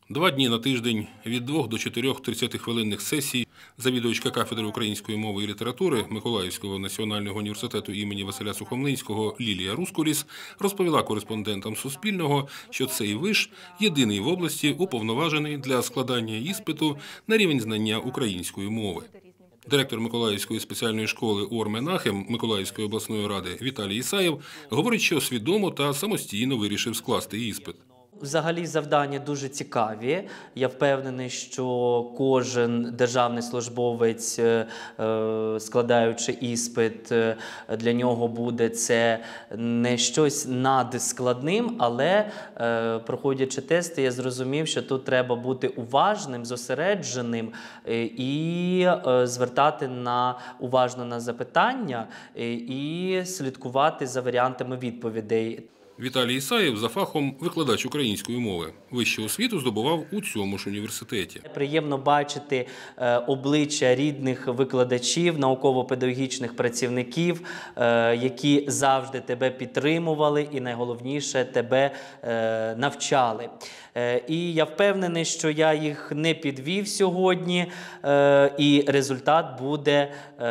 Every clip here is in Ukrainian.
2 дні на тиждень від 2 до 4 30-хвилинних сесій завідувачка кафедри української мови і літератури Миколаївського національного університету імені Василя Сухомлинського Лілія Рускуліс розповіла кореспондентам Суспільного, що цей виш – єдиний в області уповноважений для складання іспиту на рівень знання української мови. Директор Миколаївської спеціальної школи ОР Менахем Миколаївської обласної ради Віталій Ісаєв говорить, що свідомо та самостійно вирішив скласти іспит. Взагалі завдання дуже цікаві. Я впевнений, що кожен державний службовець, складаючи іспит, для нього буде це не щось надскладним, але проходячи тести, я зрозумів, що тут треба бути уважним, зосередженим і звертати уважно на запитання і слідкувати за варіантами відповідей. Віталій Ісаєв за фахом викладач української мови. Вищу освіту здобував у цьому ж університеті. Приємно бачити обличчя рідних викладачів, науково-педагогічних працівників, які завжди тебе підтримували і, найголовніше, тебе навчали. І я впевнений, що я їх не підвів сьогодні, і результат буде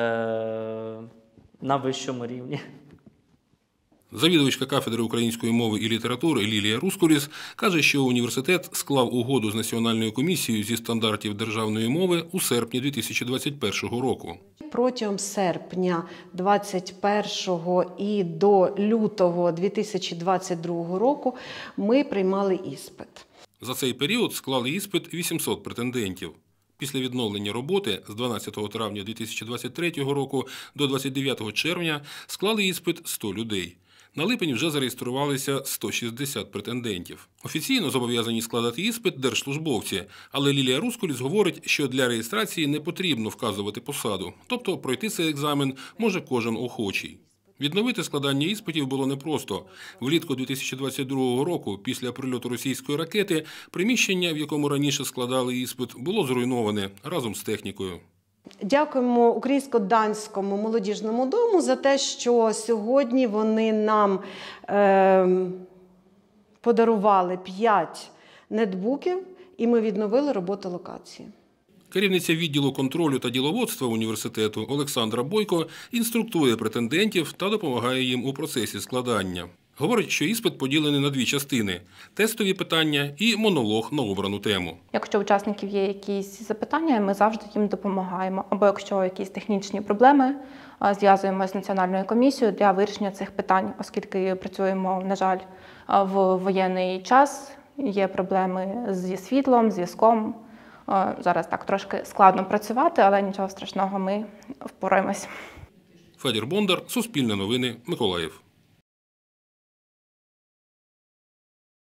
на вищому рівні. Завідувачка кафедри української мови і літератури Лілія Рускуліс каже, що університет склав угоду з Національною комісією зі стандартів державної мови у серпні 2021 року. Протягом серпня 2021 і до лютого 2022 року ми приймали іспит. За цей період склали іспит 800 претендентів. Після відновлення роботи з 12 травня 2023 року до 29 червня склали іспит 100 людей. На липень вже зареєструвалися 160 претендентів. Офіційно зобов'язані складати іспит держслужбовці, але Лілія Рускуліс говорить, що для реєстрації не потрібно вказувати посаду, тобто пройти цей екзамен може кожен охочий. Відновити складання іспитів було непросто. Влітку 2022 року, після прильоту російської ракети, приміщення, в якому раніше складали іспит, було зруйноване разом з технікою. Дякуємо Українсько-Данському молодіжному дому за те, що сьогодні вони нам подарували 5 нетбуків, і ми відновили роботу локації. Керівниця відділу контролю та діловодства університету Олександра Бойко інструктує претендентів та допомагає їм у процесі складання. Говорить, що іспит поділений на 2 частини – тестові питання і монолог на обрану тему. Якщо у учасників є якісь запитання, ми завжди їм допомагаємо. Або якщо якісь технічні проблеми, зв'язуємося з Національною комісією для вирішення цих питань, оскільки працюємо, на жаль, в воєнний час, є проблеми зі світлом, зв'язком. Зараз так трошки складно працювати, але нічого страшного, ми впораємось. Федір Бондар, Суспільне новини, Миколаїв.